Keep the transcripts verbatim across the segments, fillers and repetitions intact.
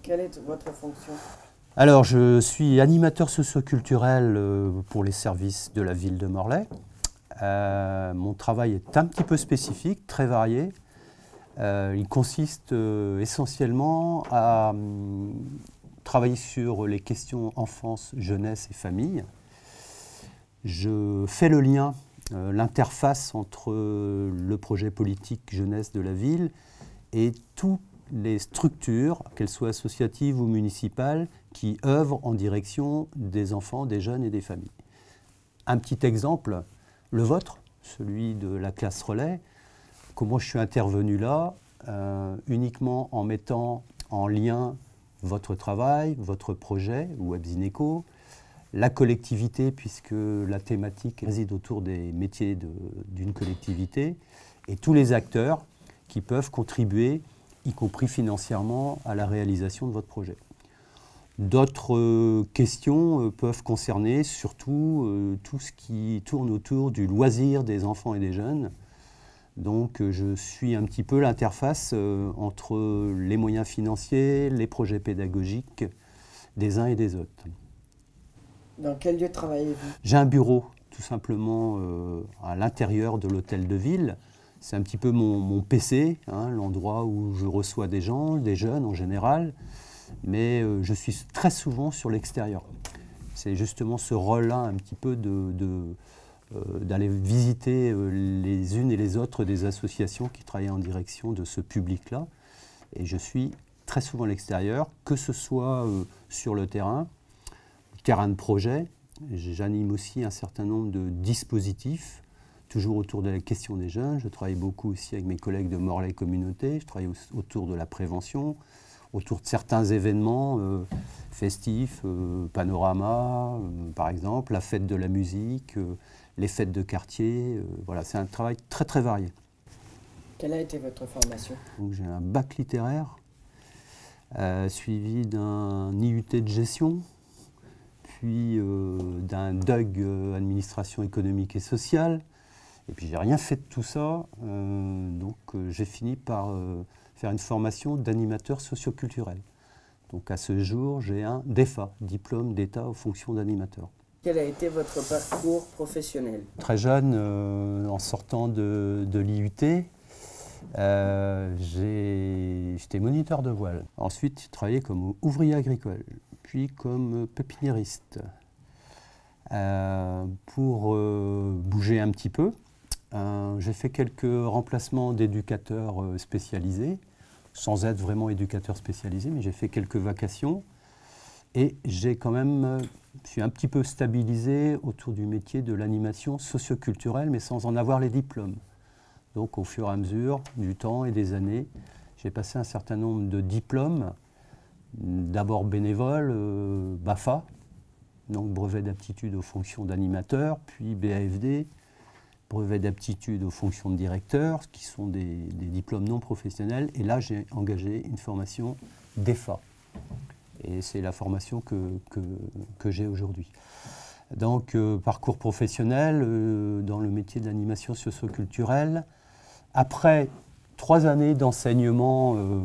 Quelle est votre fonction? Alors, je suis animateur socioculturel euh, pour les services de la ville de Morlaix. Euh, mon travail est un petit peu spécifique, très varié. Euh, il consiste euh, essentiellement à euh, travailler sur les questions enfance, jeunesse et famille. Je fais le lien, euh, l'interface entre euh, le projet politique jeunesse de la ville et toutes les structures, qu'elles soient associatives ou municipales, qui œuvrent en direction des enfants, des jeunes et des familles. Un petit exemple, le vôtre, celui de la classe relais. Comment je suis intervenu là, euh, uniquement en mettant en lien votre travail, votre projet, Webzineco, la collectivité, puisque la thématique réside autour des métiers d'une collectivité, et tous les acteurs qui peuvent contribuer, y compris financièrement, à la réalisation de votre projet. D'autres euh, questions euh, peuvent concerner surtout euh, tout ce qui tourne autour du loisir des enfants et des jeunes. Donc euh, je suis un petit peu l'interface euh, entre les moyens financiers, les projets pédagogiques des uns et des autres. Dans quel lieu travaillez-vous? J'ai un bureau, tout simplement, euh, à l'intérieur de l'hôtel de ville. C'est un petit peu mon, mon P C, hein, l'endroit où je reçois des gens, des jeunes en général, mais euh, je suis très souvent sur l'extérieur. C'est justement ce rôle-là, un petit peu, de, de, euh, d'aller visiter euh, les unes et les autres des associations qui travaillent en direction de ce public-là. Et je suis très souvent à l'extérieur, que ce soit euh, sur le terrain, terrain de projet. J'anime aussi un certain nombre de dispositifs, toujours autour de la question des jeunes. Je travaille beaucoup aussi avec mes collègues de Morlaix Communauté. Je travaille autour de la prévention, autour de certains événements euh, festifs, euh, Panorama, euh, par exemple, la fête de la musique, euh, les fêtes de quartier. Euh, voilà, c'est un travail très très varié. Quelle a été votre formation? J'ai un bac littéraire, euh, suivi d'un I U T de gestion, puis euh, d'un D U G euh, administration économique et sociale. Et puis j'ai rien fait de tout ça, euh, donc euh, j'ai fini par euh, faire une formation d'animateur socioculturel. Donc à ce jour, j'ai un D E F A, diplôme d'État aux fonctions d'animateur. Quel a été votre parcours professionnel? Très jeune, euh, en sortant de, de l'I U T, euh, j'étais moniteur de voile. Ensuite, j'ai travaillé comme ouvrier agricole, puis comme pépiniériste. Euh, pour euh, bouger un petit peu, Euh, j'ai fait quelques remplacements d'éducateurs euh, spécialisés, sans être vraiment éducateur spécialisé, mais j'ai fait quelques vacations. Et j'ai quand même, euh, je suis un petit peu stabilisé autour du métier de l'animation socioculturelle, mais sans en avoir les diplômes. Donc au fur et à mesure du temps et des années, j'ai passé un certain nombre de diplômes, d'abord bénévoles, euh, B A F A, donc brevet d'aptitude aux fonctions d'animateur, puis B A F D, brevet d'aptitude aux fonctions de directeur, qui sont des, des diplômes non professionnels. Et là, j'ai engagé une formation D E F A. Et c'est la formation que, que, que j'ai aujourd'hui. Donc, euh, parcours professionnel euh, dans le métier de l'animation socioculturelle. Après trois années d'enseignement euh,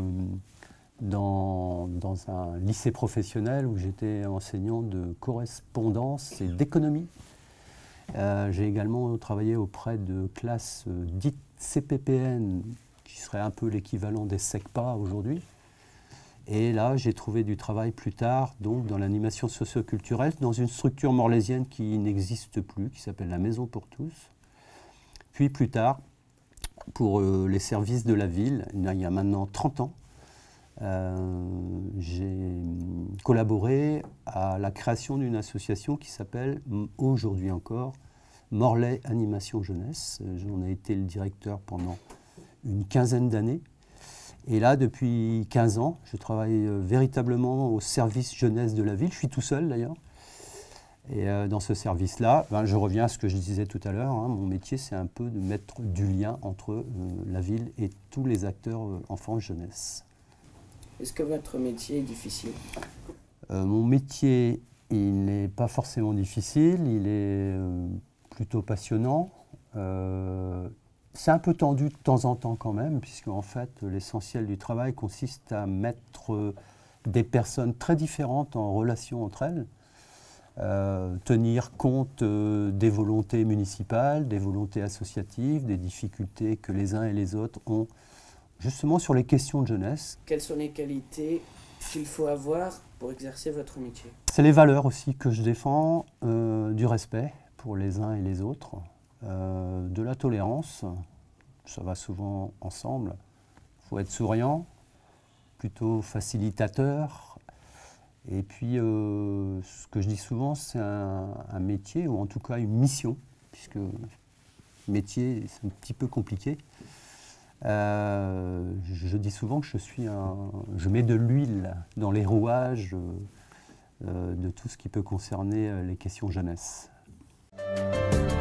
dans, dans un lycée professionnel où j'étais enseignant de correspondance et d'économie, Euh, j'ai également travaillé auprès de classes euh, dites C P P N, qui serait un peu l'équivalent des SECPA aujourd'hui. Et là, j'ai trouvé du travail plus tard, donc dans l'animation socioculturelle, dans une structure morlaisienne qui n'existe plus, qui s'appelle la Maison pour tous. Puis plus tard, pour euh, les services de la ville, il y a maintenant trente ans, euh, j'ai collaboré à la création d'une association qui s'appelle, aujourd'hui encore, Morlaix Animation Jeunesse. J'en ai été le directeur pendant une quinzaine d'années. Et là, depuis quinze ans, je travaille euh, véritablement au service jeunesse de la ville. Je suis tout seul d'ailleurs. Et euh, dans ce service-là, ben, je reviens à ce que je disais tout à l'heure. Hein, mon métier, c'est un peu de mettre du lien entre euh, la ville et tous les acteurs euh, enfants-jeunesse. Est-ce que votre métier est difficile? euh, Mon métier, il n'est pas forcément difficile, il est euh, plutôt passionnant. Euh, c'est un peu tendu de temps en temps quand même, puisque en fait, l'essentiel du travail consiste à mettre des personnes très différentes en relation entre elles, euh, tenir compte euh, des volontés municipales, des volontés associatives, des difficultés que les uns et les autres ont justement sur les questions de jeunesse. Quelles sont les qualités qu'il faut avoir pour exercer votre métier? C'est les valeurs aussi que je défends, euh, du respect pour les uns et les autres, euh, de la tolérance, ça va souvent ensemble. Il faut être souriant, plutôt facilitateur. Et puis, euh, ce que je dis souvent, c'est un, un métier, ou en tout cas une mission, puisque métier, c'est un petit peu compliqué. Euh, je dis souvent que je suis un, je mets de l'huile dans les rouages euh, de tout ce qui peut concerner les questions jeunesse.